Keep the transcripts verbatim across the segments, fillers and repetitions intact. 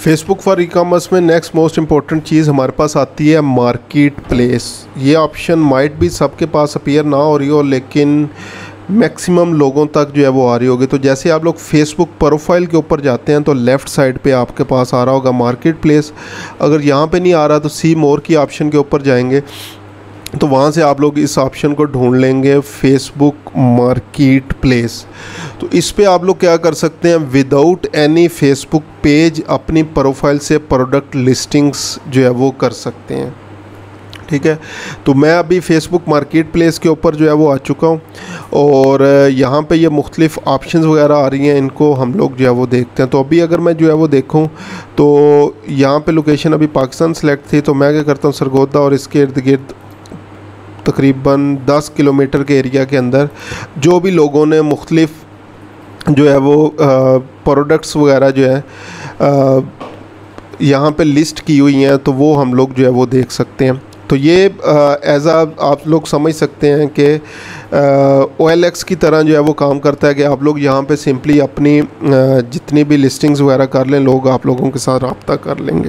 Facebook for e commerce में next most important चीज़ हमारे पास आती है मार्केट प्लेस। ये ऑप्शन माइट भी सबके पास अपीयर ना हो रही हो, लेकिन मैक्सिमम लोगों तक जो है वो आ रही होगी। तो जैसे आप लोग फेसबुक प्रोफाइल के ऊपर जाते हैं तो लेफ़्ट साइड पे आपके पास आ रहा होगा मार्केट प्लेस। अगर यहाँ पे नहीं आ रहा तो सी मोर की ऑप्शन के ऊपर जाएंगे तो वहाँ से आप लोग इस ऑप्शन को ढूंढ लेंगे, फेसबुक मार्केट प्लेस। तो इस पे आप लोग क्या कर सकते हैं, विदाउट एनी फेसबुक पेज अपनी प्रोफाइल से प्रोडक्ट लिस्टिंग्स जो है वो कर सकते हैं। ठीक है, तो मैं अभी फेसबुक मार्केट प्लेस के ऊपर जो है वो आ चुका हूँ और यहाँ पे ये मुख्तलिफ़ ऑप्शंस वगैरह आ रही हैं, इनको हम लोग जो है वो देखते हैं। तो अभी अगर मैं जो है वो देखूँ तो यहाँ पे लोकेशन अभी पाकिस्तान सेलेक्ट थी, तो मैं क्या करता हूँ सरगोदा और इसके इर्द गिर्द तकरीबन दस किलोमीटर के एरिया के अंदर जो भी लोगों ने मुख्तलिफ़ जो है वो प्रोडक्ट्स वगैरह जो है यहाँ पे लिस्ट की हुई हैं, तो वो हम लोग जो है वो देख सकते हैं। तो ये एज आ आप लोग समझ सकते हैं कि ओ एल एक्स की तरह जो है वो काम करता है कि आप लोग यहाँ पे सिंपली अपनी आ, जितनी भी लिस्टिंग्स वगैरह कर लें, लोग आप लोगों के साथ रब्ता कर लेंगे।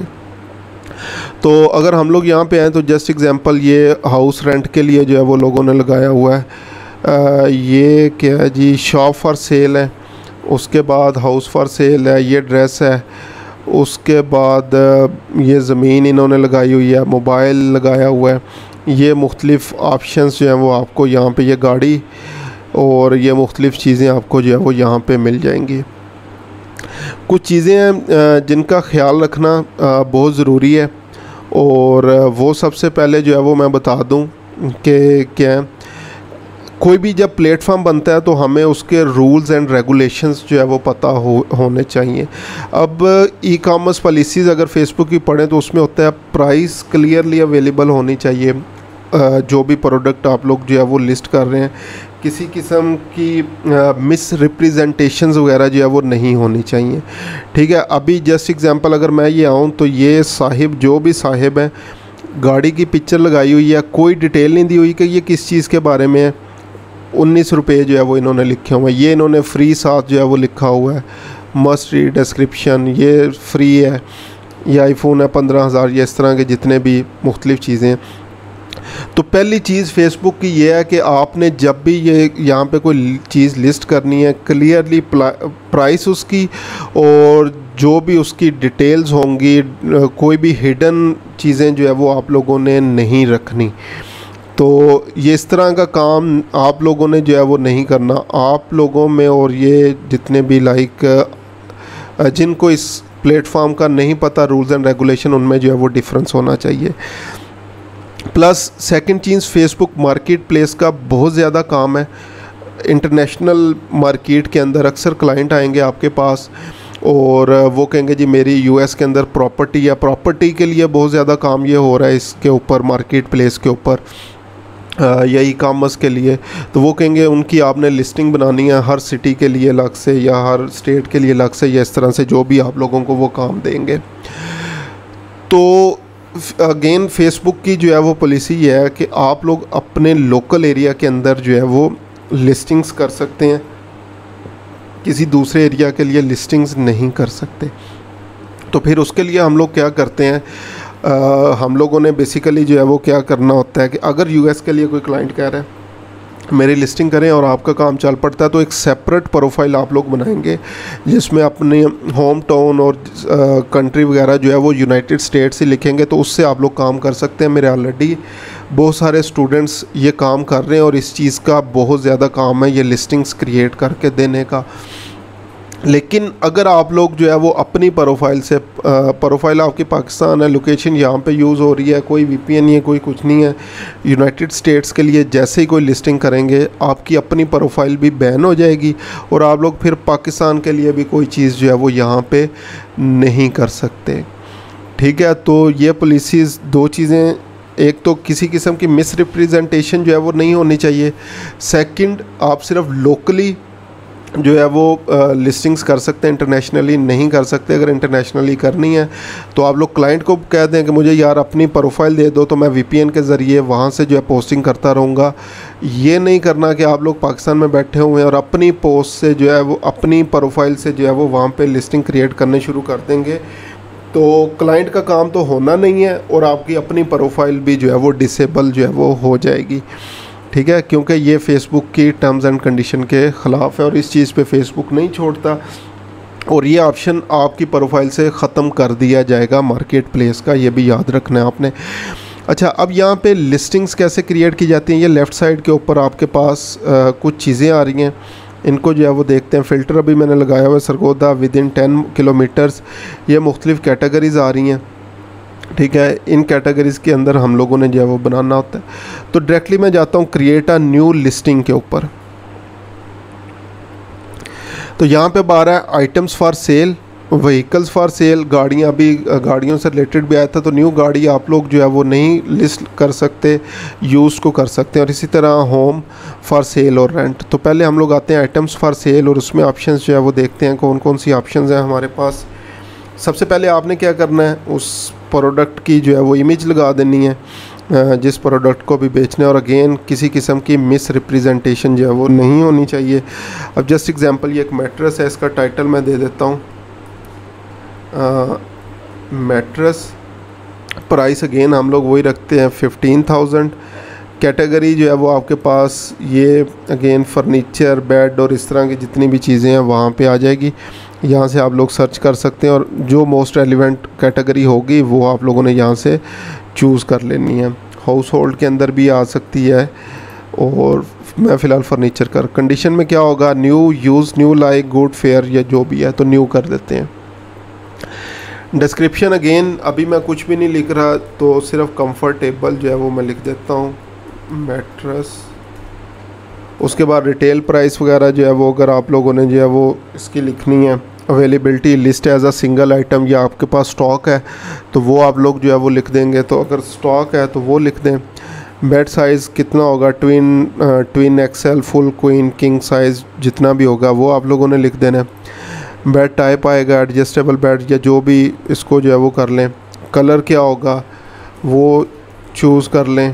तो अगर हम लोग यहाँ पे आएँ तो जस्ट एग्जांपल ये हाउस रेंट के लिए जो है वो लोगों ने लगाया हुआ है, आ, ये क्या है जी, शॉप फॉर सेल है, उसके बाद हाउस फॉर सेल है, ये ड्रेस है, उसके बाद ये ज़मीन इन्होंने लगाई हुई है, मोबाइल लगाया हुआ है, ये मुख्तलिफ़ ऑप्शंस जो हैं वो आपको यहाँ पे, ये गाड़ी और ये मुख्तलिफ़ चीज़ें आपको जो है वो यहाँ पे मिल जाएंगी। कुछ चीज़ें हैं जिनका ख्याल रखना बहुत ज़रूरी है और वो सबसे पहले जो है वो मैं बता दूं कि क्या, कोई भी जब प्लेटफॉर्म बनता है तो हमें उसके रूल्स एंड रेगुलेशंस जो है वो पता हो होने चाहिए। अब ई कॉमर्स पॉलिसीज़ अगर फेसबुक की पढ़ें तो उसमें होता है प्राइस क्लियरली अवेलेबल होनी चाहिए, जो भी प्रोडक्ट आप लोग जो है वो लिस्ट कर रहे हैं, किसी किस्म की मिस रिप्रेजेंटेशंस वगैरह जो है वो नहीं होनी चाहिए। ठीक है, अभी जस्ट एग्जांपल अगर मैं ये आऊँ तो ये साहिब, जो भी साहिब है, गाड़ी की पिक्चर लगाई हुई है, कोई डिटेल नहीं दी हुई कि ये किस चीज़ के बारे में है। उन्नीस रुपये जो है वो इन्होंने लिखे हुए हैं, ये इन्होंने फ्री साथ जो है वो लिखा हुआ है, मस्ट रीड डिस्क्रिप्शन, ये फ्री है, ये आईफोन है पंद्रह हज़ार, ये इस तरह के जितने भी मुख्तलिफ़ चीज़ें हैं। तो पहली चीज़ फेसबुक की ये है कि आपने जब भी ये यहाँ पे कोई चीज़ लिस्ट करनी है, क्लियरली प्राइस उसकी और जो भी उसकी डिटेल्स होंगी, कोई भी हिडन चीज़ें जो है वो आप लोगों ने नहीं रखनी। तो ये इस तरह का काम आप लोगों ने जो है वो नहीं करना। आप लोगों में और ये जितने भी लाइक जिनको इस प्लेटफॉर्म का नहीं पता रूल्स एंड रेगुलेशन, उनमें जो है वो डिफरेंस होना चाहिए। प्लस सेकंड चीज़, फेसबुक मार्केट प्लेस का बहुत ज़्यादा काम है। इंटरनेशनल मार्केट के अंदर अक्सर क्लाइंट आएंगे आपके पास और वो कहेंगे जी मेरी यूएस के अंदर प्रॉपर्टी है, प्रॉपर्टी के लिए बहुत ज़्यादा काम ये हो रहा है इसके ऊपर, मार्केट प्लेस के ऊपर या ई कॉमर्स के लिए। तो वो कहेंगे उनकी आपने लिस्टिंग बनानी है हर सिटी के लिए अलग से या हर स्टेट के लिए अलग से, या इस तरह से जो भी आप लोगों को वो काम देंगे। तो अगेन फेसबुक की जो है वो पॉलिसी ये है कि आप लोग अपने लोकल एरिया के अंदर जो है वो लिस्टिंग्स कर सकते हैं, किसी दूसरे एरिया के लिए लिस्टिंग्स नहीं कर सकते। तो फिर उसके लिए हम लोग क्या करते हैं, आ, हम लोगों ने बेसिकली जो है वो क्या करना होता है कि अगर यूएस के लिए कोई क्लाइंट कह रहा है मेरी लिस्टिंग करें और आपका काम चल पड़ता है, तो एक सेपरेट प्रोफाइल आप लोग बनाएंगे जिसमें अपने होम टाउन और कंट्री वगैरह जो है वो यूनाइटेड स्टेट्स ही लिखेंगे, तो उससे आप लोग काम कर सकते हैं। मेरे ऑलरेडी बहुत सारे स्टूडेंट्स ये काम कर रहे हैं और इस चीज़ का बहुत ज़्यादा काम है ये लिस्टिंग्स क्रिएट करके देने का। लेकिन अगर आप लोग जो है वो अपनी प्रोफाइल से, प्रोफाइल आपकी पाकिस्तान है, लोकेशन यहाँ पे यूज़ हो रही है, कोई वीपीएन नहीं है, कोई कुछ नहीं है, यूनाइटेड स्टेट्स के लिए जैसे ही कोई लिस्टिंग करेंगे आपकी अपनी प्रोफाइल भी बैन हो जाएगी और आप लोग फिर पाकिस्तान के लिए भी कोई चीज़ जो है वो यहाँ पे नहीं कर सकते। ठीक है, तो ये पॉलिसीज़ दो चीज़ें, एक तो किसी किस्म की मिस रिप्रेजेंटेशन जो है वो नहीं होनी चाहिए, सेकंड आप सिर्फ लोकली जो है वो लिस्टिंग्स कर सकते हैं, इंटरनेशनली नहीं कर सकते। अगर इंटरनेशनली करनी है तो आप लोग क्लाइंट को कह दें कि मुझे यार अपनी प्रोफाइल दे दो, तो मैं वीपीएन के ज़रिए वहाँ से जो है पोस्टिंग करता रहूँगा। ये नहीं करना कि आप लोग पाकिस्तान में बैठे हुए हैं और अपनी पोस्ट से जो है वो, अपनी प्रोफाइल से जो है वो वहाँ पे लिस्टिंग क्रिएट करने शुरू कर देंगे, तो क्लाइंट का काम तो होना नहीं है और आपकी अपनी प्रोफाइल भी जो है वो डिसेबल जो है वो हो जाएगी, ठीक है, क्योंकि ये फेसबुक की टर्म्स एंड कंडीशन के ख़िलाफ़ है और इस चीज़ पे फेसबुक नहीं छोड़ता और ये ऑप्शन आपकी प्रोफाइल से ख़त्म कर दिया जाएगा मार्केट प्लेस का, ये भी याद रखना है आपने। अच्छा, अब यहाँ पे लिस्टिंग्स कैसे क्रिएट की जाती हैं, ये लेफ़्ट साइड के ऊपर आपके पास आ, कुछ चीज़ें आ रही हैं, इनको जो है वो देखते हैं। फ़िल्टर अभी मैंने लगाया हुआ है Sargodha within ten kilometres, ये मुख्तलिफ़ कैटेगरीज़ आ रही हैं, ठीक है। इन कैटेगरीज़ के अंदर हम लोगों ने जो है वो बनाना होता है। तो डायरेक्टली मैं जाता हूँ क्रिएट अ न्यू लिस्टिंग के ऊपर। तो यहाँ पे बारह है items for sale, vehicles for sale, गाड़ियाँ भी, गाड़ियों से रिलेटेड भी आया था। तो न्यू गाड़ी आप लोग जो है वो नहीं लिस्ट कर सकते, यूज़ को कर सकते हैं। और इसी तरह होम फॉर सेल और रेंट। तो पहले हम लोग आते हैं आइटम्स फॉर सेल और उसमें ऑप्शंस जो है वो देखते हैं कौन कौन सी ऑप्शंस हैं हमारे पास। सबसे पहले आपने क्या करना है, उस प्रोडक्ट की जो है वो इमेज लगा देनी है जिस प्रोडक्ट को भी बेचना है, और अगेन किसी किस्म की मिस रिप्रेजेंटेशन जो है वो नहीं होनी चाहिए। अब जस्ट एग्जांपल ये एक मैट्रेस है, इसका टाइटल मैं दे देता हूँ मैट्रेस, प्राइस अगेन हम लोग वही रखते हैं फिफ्टीन थाउजेंड। कैटेगरी जो है वो आपके पास ये अगेन फर्नीचर, बेड और इस तरह की जितनी भी चीज़ें हैं वहाँ पे आ जाएगी। यहाँ से आप लोग सर्च कर सकते हैं और जो मोस्ट रेलिवेंट कैटेगरी होगी वो आप लोगों ने यहाँ से चूज़ कर लेनी है। हाउस होल्ड के अंदर भी आ सकती है और मैं फ़िलहाल फर्नीचर कर। कंडीशन में क्या होगा, new, use, new, like, good, fair या जो भी है, तो न्यू कर देते हैं। डिस्क्रिप्शन अगेन अभी मैं कुछ भी नहीं लिख रहा, तो सिर्फ कंफर्टेबल जो है वो मैं लिख देता हूँ मैट्रेस। उसके बाद रिटेल प्राइस वगैरह जो है वो अगर आप लोगों ने जो है वो इसकी लिखनी है। Availability list as a single item, या आपके पास स्टॉक है तो वो आप लोग जो है वो लिख देंगे, तो अगर स्टॉक है तो वो लिख दें। बेड साइज़ कितना होगा, twin, twin XL, full, queen, king size जितना भी होगा वो आप लोगों ने लिख देना है। बेड टाइप आएगा एडजस्टेबल बेड या जो भी, इसको जो है वो कर लें। कलर क्या होगा वो चूज़ कर लें,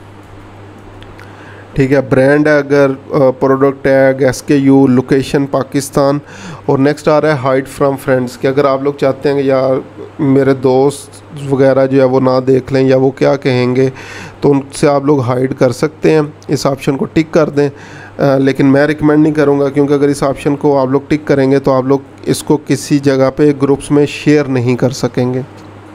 ठीक है। ब्रांड है अगर product tag, S K U, location Pakistan. और नेक्स्ट आ रहा है हाइड फ्रॉम फ्रेंड्स, कि अगर आप लोग चाहते हैं कि यार मेरे दोस्त वगैरह जो है वो ना देख लें या वो क्या कहेंगे, तो उनसे आप लोग हाइड कर सकते हैं। इस ऑप्शन को टिक कर दें, आ, लेकिन मैं रिकमेंड नहीं करूँगा, क्योंकि अगर इस ऑप्शन को आप लोग टिक करेंगे तो आप लोग इसको किसी जगह पे ग्रुप्स में शेयर नहीं कर सकेंगे,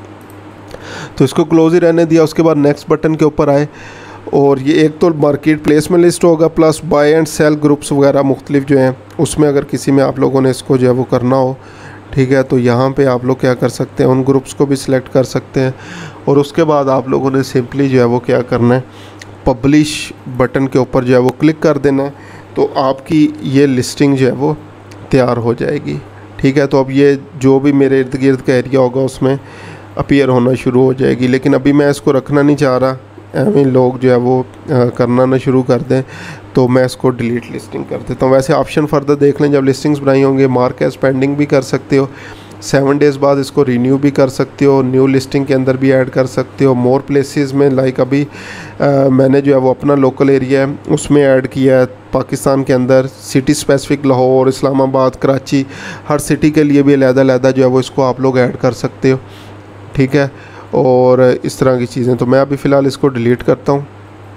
तो इसको क्लोज ही रहने दिया। उसके बाद नेक्स्ट बटन के ऊपर आए और ये एक तो मार्केट प्लेस में लिस्ट होगा, plus buy and sell groups वगैरह मुख्तलिफ जो हैं, उसमें अगर किसी में आप लोगों ने इसको जो है वो करना हो, ठीक है, तो यहाँ पे आप लोग क्या कर सकते हैं, उन ग्रुप्स को भी सिलेक्ट कर सकते हैं। और उसके बाद आप लोगों ने सिंपली जो है वो क्या करना है, पब्लिश बटन के ऊपर जो है वो क्लिक कर देना है, तो आपकी ये लिस्टिंग जो है वो तैयार हो जाएगी, ठीक है। तो अब ये जो भी मेरे इर्द गिर्द का एरिया होगा उसमें अपीयर होना शुरू हो जाएगी, लेकिन अभी मैं इसको रखना नहीं चाह रहा, एवं लोग जो है वो आ, करना ना शुरू कर दें, तो मैं इसको डिलीट लिस्टिंग कर देता हूँ। वैसे ऑप्शन फर्दर देख लें, जब लिस्टिंग्स बनाई होंगे मार्क एज पेंडिंग भी कर सकते हो, सेवन डेज़ बाद इसको रीन्यू भी कर सकते हो, न्यू लिस्टिंग के अंदर भी ऐड कर सकते हो। मोर प्लेसेस में लाइक अभी आ, मैंने जो है वो अपना लोकल एरिया है उसमें ऐड किया है, पाकिस्तान के अंदर सिटी स्पेसिफिक लाहौर, इस्लामाबाद, कराची, हर सिटी के लिए भी अलग-अलग जो है वो इसको आप लोग ऐड कर सकते हो, ठीक है। और इस तरह की चीज़ें, तो मैं अभी फ़िलहाल इसको डिलीट करता हूँ।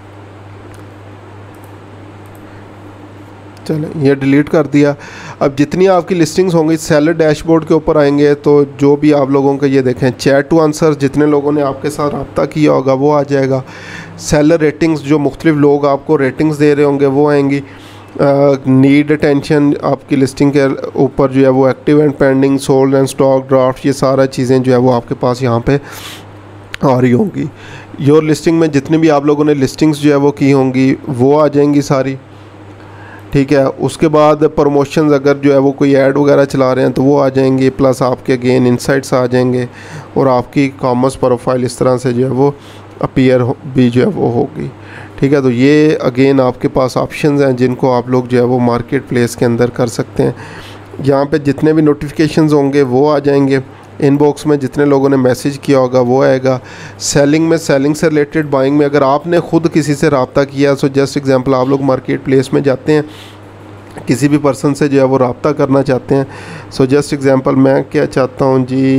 चलें, ये डिलीट कर दिया। अब जितनी आपकी लिस्टिंग्स होंगी सेलर डैशबोर्ड के ऊपर आएंगे, तो जो भी आप लोगों का ये देखें चैट टू आंसर, जितने लोगों ने आपके साथ रब्ता किया होगा वो आ जाएगा। सेलर रेटिंग्स, जो मुख्तलिफ लोग आपको रेटिंग्स दे रहे होंगे वो आएंगी। नीड अटेंशन, आपकी लिस्टिंग के ऊपर जो है वो active and pending, sold and stock, draft, ये सारा चीज़ें जो है वो आपके पास यहाँ पे आ रही होंगी। योर लिस्टिंग में जितनी भी आप लोगों ने लिस्टिंग्स जो है वो की होंगी वो आ जाएंगी सारी, ठीक है। उसके बाद प्रमोशंस, अगर जो है वो कोई ऐड वगैरह चला रहे हैं तो वो आ जाएंगे, प्लस आपके अगेन इनसाइट्स आ जाएंगे और आपकी कॉमर्स प्रोफाइल इस तरह से जो है वो अपीयर भी जो है वो होगी, ठीक है। तो ये अगेन आपके पास ऑप्शंस हैं जिनको आप लोग जो है वो मार्केट प्लेस के अंदर कर सकते हैं। यहाँ पे जितने भी नोटिफिकेशंस होंगे वो आ जाएंगे, इनबॉक्स में जितने लोगों ने मैसेज किया होगा वो आएगा। सेलिंग में, सेलिंग से रिलेटेड, बाइंग में अगर आपने ख़ुद किसी से रब्ता किया, सो जस्ट एग्जांपल आप लोग मार्केट प्लेस में जाते हैं, किसी भी पर्सन से जो है वो रब्ता करना चाहते हैं, सो जस्ट एग्जांपल मैं क्या चाहता हूँ जी,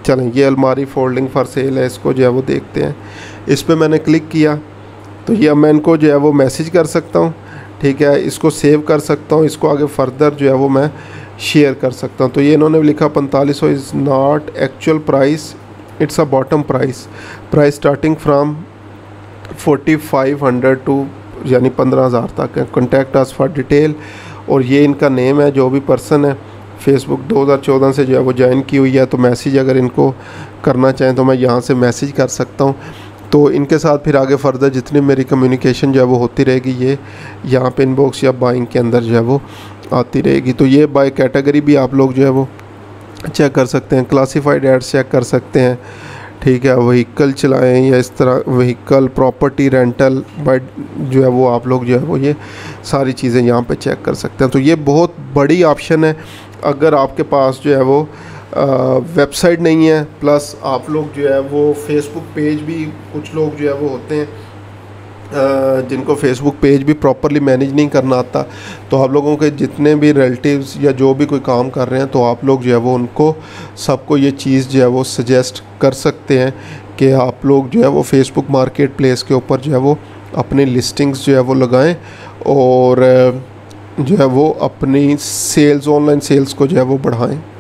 चलें, ये अलमारी फोल्डिंग फॉर सेल है, इसको जो है वो देखते हैं। इस पर मैंने क्लिक किया तो ये अब मैं इनको जो है वो मैसेज कर सकता हूँ, ठीक है, इसको सेव कर सकता हूँ, इसको आगे फर्दर जो है वो मैं शेयर कर सकता हूँ। तो ये इन्होंने लिखा पैंतालीस सौ is not actual price, it's a bottom price, price starting from forty five hundred to यानी पंद्रह हज़ार तक है। कॉन्टैक्ट अस फॉर डिटेल, और ये इनका नेम है, जो भी पर्सन है फेसबुक दो हज़ार चौदह से जो है वो ज्वाइन की हुई है। तो मैसेज अगर इनको करना चाहें तो मैं यहाँ से मैसेज कर सकता हूँ। तो इनके साथ फिर आगे फर्दर जितनी मेरी कम्युनिकेशन जो है वो होती रहेगी, ये यहाँ पे इनबॉक्स या बाइंग के अंदर जो है वो आती रहेगी। तो ये बाय कैटेगरी भी आप लोग जो है वो चेक कर सकते हैं, क्लासिफाइड एड्स चेक कर सकते हैं, ठीक है, व्हीकल चलाएं या इस तरह व्हीकल, प्रॉपर्टी, रेंटल, बट जो है वो आप लोग जो है वो ये सारी चीज़ें यहाँ पे चेक कर सकते हैं। तो ये बहुत बड़ी ऑप्शन है। अगर आपके पास जो है वो वेबसाइट नहीं है, प्लस आप लोग जो है वो फेसबुक पेज भी, कुछ लोग जो है वो होते हैं Uh, जिनको फेसबुक पेज भी प्रॉपरली मैनेज नहीं करना आता, तो आप लोगों के जितने भी रिलेटिव्स या जो भी कोई काम कर रहे हैं, तो आप लोग जो है वो उनको सबको ये चीज़ जो है वो सजेस्ट कर सकते हैं कि आप लोग जो है वो फेसबुक मार्केट प्लेस के ऊपर जो है वो अपनी लिस्टिंग्स जो है वो लगाएं, और जो है वो अपनी सेल्स, ऑनलाइन सेल्स को जो है वो बढ़ाएं।